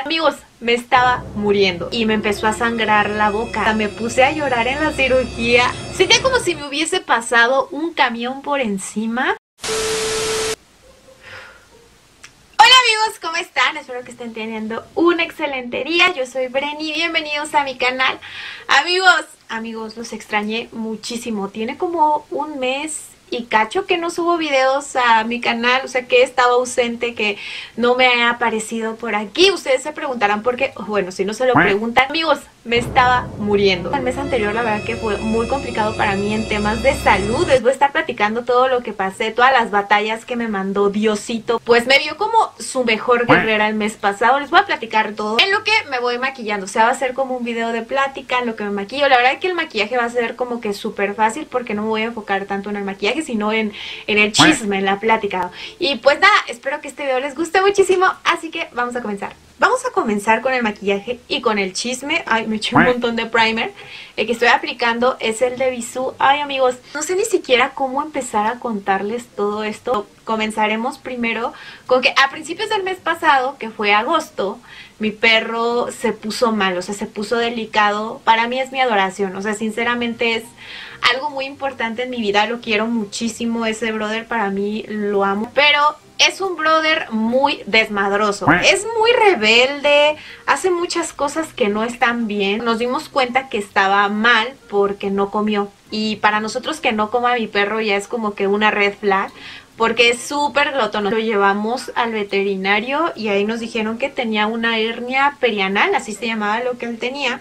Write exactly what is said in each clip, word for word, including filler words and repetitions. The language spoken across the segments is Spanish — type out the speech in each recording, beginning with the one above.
Amigos, me estaba muriendo y me empezó a sangrar la boca. Me puse a llorar en la cirugía. Sentía como si me hubiese pasado un camión por encima. Hola amigos, ¿cómo están? Espero que estén teniendo un excelente día. Yo soy Brenny, bienvenidos a mi canal. Amigos, amigos, los extrañé muchísimo. Tiene como un mes y cacho que no subo videos a mi canal, o sea que he estado ausente, que no me ha aparecido por aquí. Ustedes se preguntarán por qué. Bueno, si no se lo preguntan, amigos, me estaba muriendo. El mes anterior la verdad que fue muy complicado para mí en temas de salud. Les voy a estar platicando todo lo que pasé, todas las batallas que me mandó Diosito. Pues me vio como su mejor guerrera el mes pasado. Les voy a platicar todo en lo que me voy maquillando. O sea, va a ser como un video de plática en lo que me maquillo. La verdad es que el maquillaje va a ser como que súper fácil porque no me voy a enfocar tanto en el maquillaje, sino en, en el chisme, en la plática. Y pues nada, espero que este video les guste muchísimo, así que vamos a comenzar. Vamos a comenzar con el maquillaje y con el chisme. Ay, me eché un montón de primer. El que estoy aplicando es el de Bisú. Ay amigos, no sé ni siquiera cómo empezar a contarles todo esto. Comenzaremos primero con que a principios del mes pasado, que fue agosto, mi perro se puso mal, o sea, se puso delicado. Para mí es mi adoración, o sea, sinceramente es algo muy importante en mi vida. Lo quiero muchísimo, ese brother para mí lo amo, pero es un brother muy desmadroso, es muy rebelde, hace muchas cosas que no están bien. Nos dimos cuenta que estaba mal porque no comió, y para nosotros que no coma mi perro ya es como que una red flag, porque es súper glotón. Lo llevamos al veterinario y ahí nos dijeron que tenía una hernia perianal, así se llamaba lo que él tenía.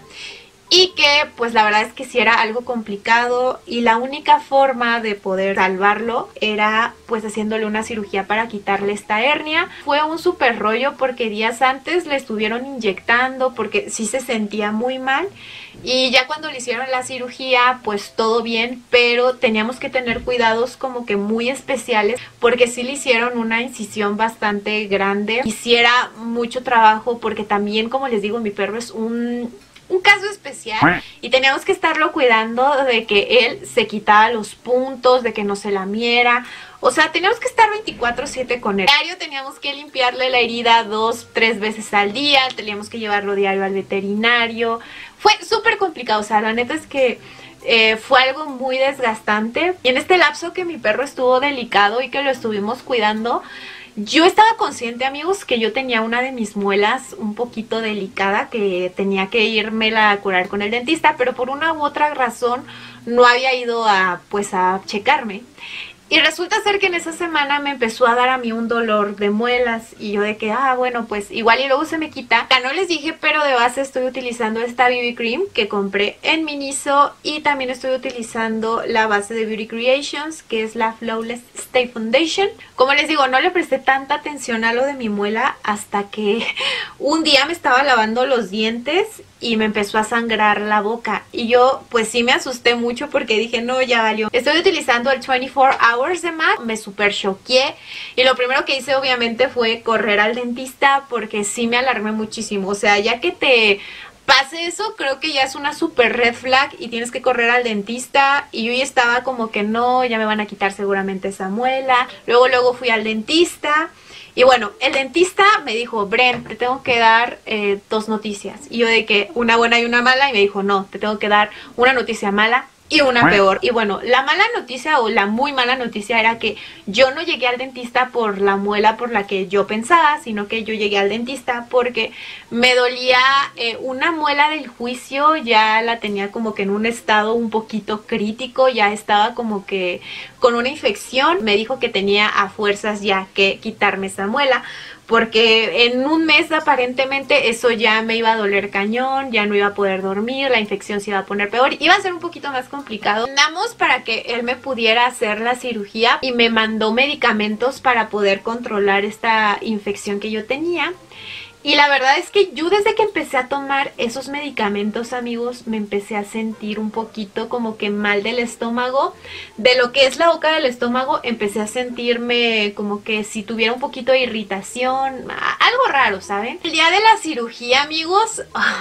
Y que pues la verdad es que sí era algo complicado y la única forma de poder salvarlo era pues haciéndole una cirugía para quitarle esta hernia. Fue un súper rollo porque días antes le estuvieron inyectando porque sí se sentía muy mal. Y ya cuando le hicieron la cirugía pues todo bien, pero teníamos que tener cuidados como que muy especiales porque sí le hicieron una incisión bastante grande. Hiciera mucho trabajo porque también, como les digo, mi perro es un... un caso especial y teníamos que estarlo cuidando de que él se quitaba los puntos, de que no se lamiera. O sea, teníamos que estar veinticuatro siete con él. Diario teníamos que limpiarle la herida dos, tres veces al día. Teníamos que llevarlo diario al veterinario. Fue súper complicado, o sea, la neta es que eh, fue algo muy desgastante. Y en este lapso que mi perro estuvo delicado y que lo estuvimos cuidando, yo estaba consciente, amigos, que yo tenía una de mis muelas un poquito delicada, que tenía que irmela a curar con el dentista, pero por una u otra razón no había ido a, pues, a checarme. Y resulta ser que en esa semana me empezó a dar a mí un dolor de muelas y yo de que, ah, bueno, pues igual y luego se me quita. Ya no les dije, pero de base estoy utilizando esta B B Cream que compré en Miniso y también estoy utilizando la base de Beauty Creations, que es la Flawless Stay Foundation. Como les digo, no le presté tanta atención a lo de mi muela hasta que un día me estaba lavando los dientes y me empezó a sangrar la boca. Y yo pues sí me asusté mucho porque dije, no, ya valió. Estoy utilizando el veinticuatro hours de M A C, me super choqué. Y lo primero que hice obviamente fue correr al dentista porque sí me alarmé muchísimo. O sea, ya que te pase eso, creo que ya es una super red flag y tienes que correr al dentista. Y yo ya estaba como que no, ya me van a quitar seguramente esa muela. Luego, luego fui al dentista. Y bueno, el dentista me dijo, Bren, te tengo que dar eh, dos noticias. Y yo de que una buena y una mala. Y me dijo, no, te tengo que dar una noticia mala y una peor. Y bueno, la mala noticia o la muy mala noticia era que yo no llegué al dentista por la muela por la que yo pensaba, sino que yo llegué al dentista porque me dolía eh, una muela del juicio. Ya la tenía como que en un estado un poquito crítico, ya estaba como que con una infección. Me dijo que tenía a fuerzas ya que quitarme esa muela, porque en un mes aparentemente eso ya me iba a doler cañón, ya no iba a poder dormir, la infección se iba a poner peor, iba a ser un poquito más complicado. Andamos para que él me pudiera hacer la cirugía y me mandó medicamentos para poder controlar esta infección que yo tenía. Y la verdad es que yo desde que empecé a tomar esos medicamentos, amigos, me empecé a sentir un poquito como que mal del estómago. De lo que es la boca del estómago, empecé a sentirme como que si tuviera un poquito de irritación, algo raro, ¿saben? El día de la cirugía, amigos,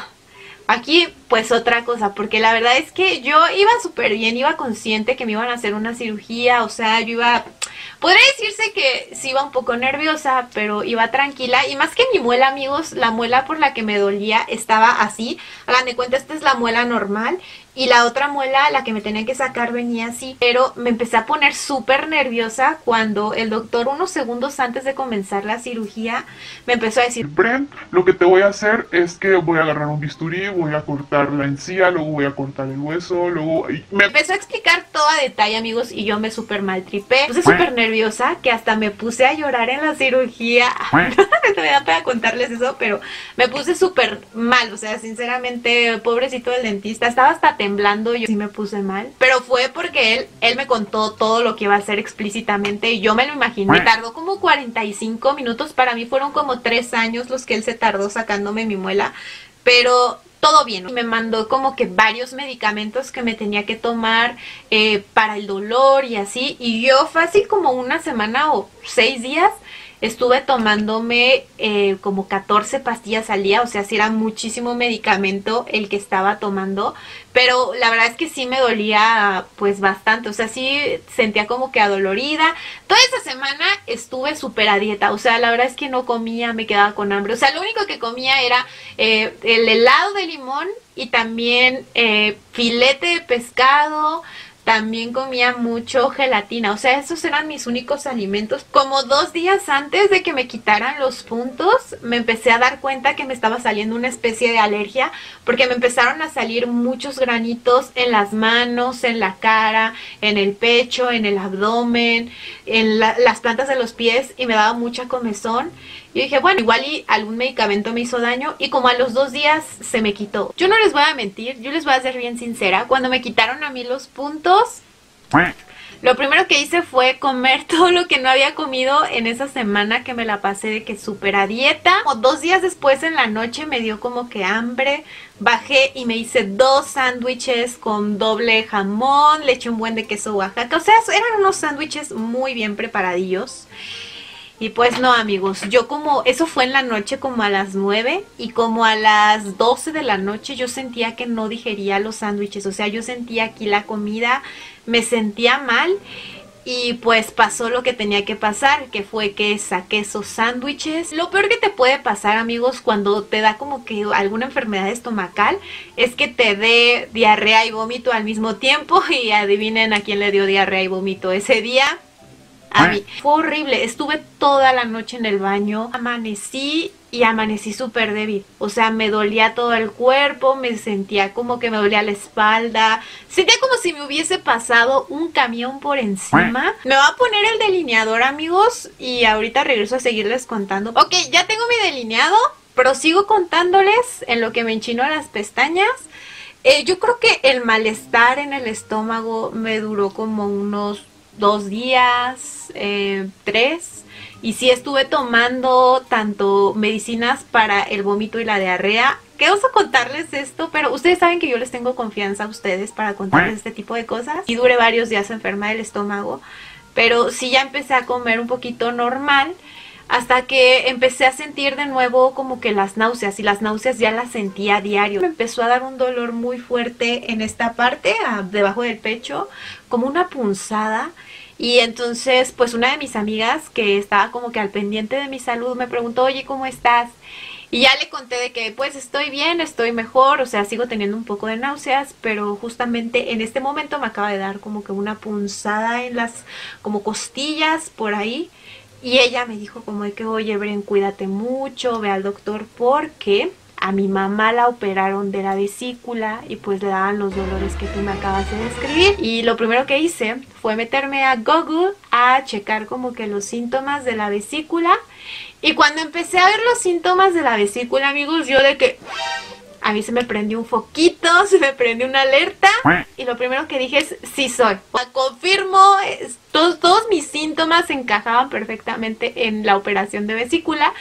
aquí pues otra cosa, porque la verdad es que yo iba súper bien, iba consciente que me iban a hacer una cirugía, o sea, yo iba podría decirse que sí iba un poco nerviosa, pero iba tranquila. Y más que mi muela, amigos, la muela por la que me dolía estaba así. Hagan de cuenta, esta es la muela normal. Y la otra muela, la que me tenía que sacar, venía así. Pero me empecé a poner súper nerviosa cuando el doctor, unos segundos antes de comenzar la cirugía, me empezó a decir: Bren, lo que te voy a hacer es que voy a agarrar un bisturí, voy a cortar la encía, luego voy a cortar el hueso, luego... y me... Empezó a explicar todo a detalle, amigos, y yo me súper maltripé. Me puse súper nerviosa, que hasta me puse a llorar en la cirugía. No me da pena contarles eso, pero me puse súper mal. O sea, sinceramente, pobrecito del dentista. Estaba hasta temblando, yo sí me puse mal. Pero fue porque él, él me contó todo lo que iba a hacer explícitamente y yo me lo imaginé. Tardó como cuarenta y cinco minutos. Para mí fueron como tres años los que él se tardó sacándome mi muela. Pero... todo bien. Me mandó como que varios medicamentos que me tenía que tomar eh, para el dolor y así. Y yo fácil como una semana o seis días estuve tomándome eh, como catorce pastillas al día. O sea, sí era muchísimo medicamento el que estaba tomando. Pero la verdad es que sí me dolía pues bastante. O sea, sí sentía como que adolorida. Toda esa semana estuve súper a dieta. O sea, la verdad es que no comía, me quedaba con hambre. O sea, lo único que comía era eh, el helado de limón y también eh, filete de pescado. También comía mucho gelatina, o sea, esos eran mis únicos alimentos. Como dos días antes de que me quitaran los puntos, me empecé a dar cuenta que me estaba saliendo una especie de alergia, porque me empezaron a salir muchos granitos en las manos, en la cara, en el pecho, en el abdomen, en la, las plantas de los pies, y me daba mucha comezón. Y dije, bueno, igual y algún medicamento me hizo daño, y como a los dos días se me quitó. Yo no les voy a mentir, yo les voy a ser bien sincera. Cuando me quitaron a mí los puntos, lo primero que hice fue comer todo lo que no había comido en esa semana que me la pasé de que súper a dieta. O dos días después en la noche me dio como que hambre. Bajé y me hice dos sándwiches con doble jamón, le eché un buen de queso Oaxaca. O sea, eran unos sándwiches muy bien preparadillos. Y pues no, amigos, yo como, eso fue en la noche como a las nueve, y como a las doce de la noche yo sentía que no digería los sándwiches. O sea, yo sentía aquí la comida, me sentía mal, y pues pasó lo que tenía que pasar, que fue que saqué esos sándwiches. Lo peor que te puede pasar, amigos, cuando te da como que alguna enfermedad estomacal, es que te dé diarrea y vómito al mismo tiempo. Y adivinen a quién le dio diarrea y vómito ese día. A mí. Fue horrible, estuve toda la noche en el baño, amanecí y amanecí súper débil. O sea, me dolía todo el cuerpo, me sentía como que me dolía la espalda, sentía como si me hubiese pasado un camión por encima. Me voy a poner el delineador, amigos, y ahorita regreso a seguirles contando. Ok, ya tengo mi delineado, prosigo contándoles en lo que me enchino las pestañas. Eh, yo creo que el malestar en el estómago me duró como unos dos días, eh, tres, y sí estuve tomando tanto medicinas para el vómito y la diarrea. Que oso contarles esto, pero ustedes saben que yo les tengo confianza a ustedes para contarles este tipo de cosas. Y duré varios días enferma del estómago, pero sí ya empecé a comer un poquito normal, hasta que empecé a sentir de nuevo como que las náuseas, y las náuseas ya las sentía a diario. Me empezó a dar un dolor muy fuerte en esta parte, a, debajo del pecho, como una punzada. Y entonces pues una de mis amigas que estaba como que al pendiente de mi salud me preguntó: oye, ¿cómo estás? Y ya le conté de que pues estoy bien, estoy mejor, o sea, sigo teniendo un poco de náuseas, pero justamente en este momento me acaba de dar como que una punzada en las como costillas por ahí. Y ella me dijo como de que, oye, Bren, cuídate mucho, ve al doctor, porque a mi mamá la operaron de la vesícula y pues le daban los dolores que tú me acabas de describir. Y lo primero que hice fue meterme a Google a checar como que los síntomas de la vesícula. Y cuando empecé a ver los síntomas de la vesícula, amigos, yo de que... a mí se me prendió un foquito, se me prendió una alerta, y lo primero que dije es, sí soy. Confirmo, es, todos, todos mis síntomas encajaban perfectamente en la operación de vesícula.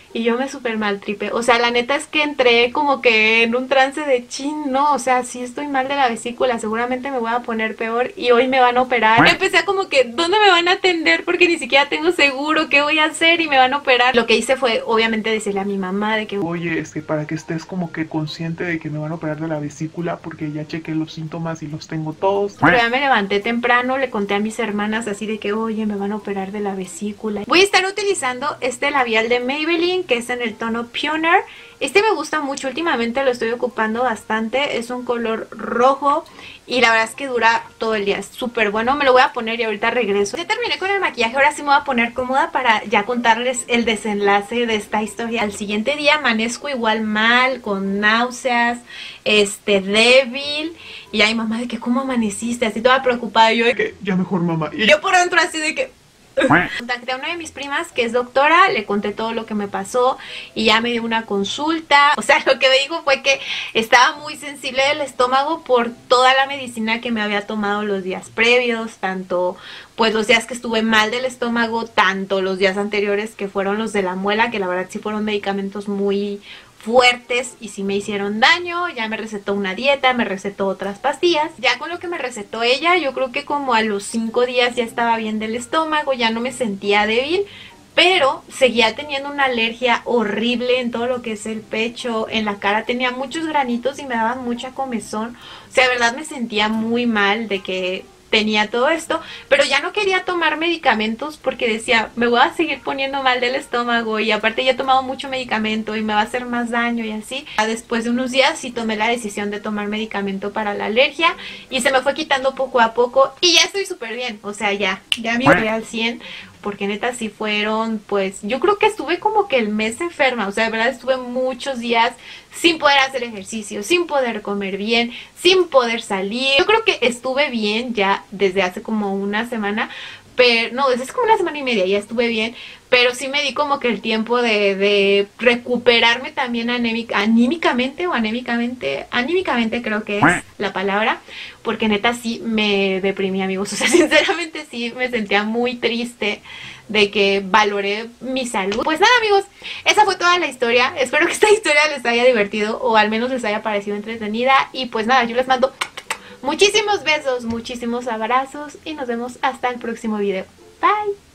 Y yo me súper mal tripe. O sea, la neta es que entré como que en un trance de chin, no, o sea, sí estoy mal de la vesícula, seguramente me voy a poner peor y hoy me van a operar. Empecé a como que, ¿dónde me van a atender? Porque ni siquiera tengo seguro, ¿qué voy a hacer? Y me van a operar. Lo que hice fue, obviamente, decirle a mi mamá de que, oye, es que para que estés como que consciente de que me van a operar de la vesícula, porque ya chequé los síntomas y los tengo todos. Pero ya me levanté temprano, le conté a mis hermanas así de que, oye, me van a operar de la vesícula. Voy a estar utilizando este labial de Maybelline, que es en el tono Pioneer. Este me gusta mucho, últimamente lo estoy ocupando bastante, es un color rojo y la verdad es que dura todo el día, es súper bueno. Me lo voy a poner y ahorita regreso. Ya terminé con el maquillaje, ahora sí me voy a poner cómoda para ya contarles el desenlace de esta historia. Al siguiente día amanezco igual mal, con náuseas, este, débil, y ay mamá de que ¿cómo amaneciste? Así toda preocupada, yo de que Ya mejor, mamá. Y yo por dentro así de que... Contacté a una de mis primas que es doctora, le conté todo lo que me pasó y ya me dio una consulta. O sea, lo que me dijo fue que estaba muy sensible del estómago por toda la medicina que me había tomado los días previos, tanto pues los días que estuve mal del estómago, tanto los días anteriores que fueron los de la muela, que la verdad sí fueron medicamentos muy fuertes y sí me hicieron daño. Ya me recetó una dieta, me recetó otras pastillas. Ya con lo que me recetó ella, yo creo que como a los cinco días ya estaba bien del estómago, ya no me sentía débil, pero seguía teniendo una alergia horrible en todo lo que es el pecho, en la cara tenía muchos granitos y me daban mucha comezón. O sea, de verdad me sentía muy mal de que tenía todo esto, pero ya no quería tomar medicamentos porque decía, me voy a seguir poniendo mal del estómago y aparte ya he tomado mucho medicamento y me va a hacer más daño y así. Después de unos días sí tomé la decisión de tomar medicamento para la alergia y se me fue quitando poco a poco y ya estoy súper bien, o sea, ya, ya me estoy al cien. Porque neta sí fueron, pues, yo creo que estuve como que el mes enferma, o sea, de verdad estuve muchos días sin poder hacer ejercicio, sin poder comer bien, sin poder salir. Yo creo que estuve bien ya desde hace como una semana, pero no, desde hace como una semana y media ya estuve bien, pero sí me di como que el tiempo de, de recuperarme también anémica, anímicamente o anémicamente, anímicamente creo que es la palabra, porque neta sí me deprimí, amigos, o sea, sinceramente sí me sentía muy triste de que valoré mi salud. Pues nada, amigos, esa fue toda la historia. Espero que esta historia les haya divertido o al menos les haya parecido entretenida y pues nada, yo les mando muchísimos besos, muchísimos abrazos y nos vemos hasta el próximo video. Bye.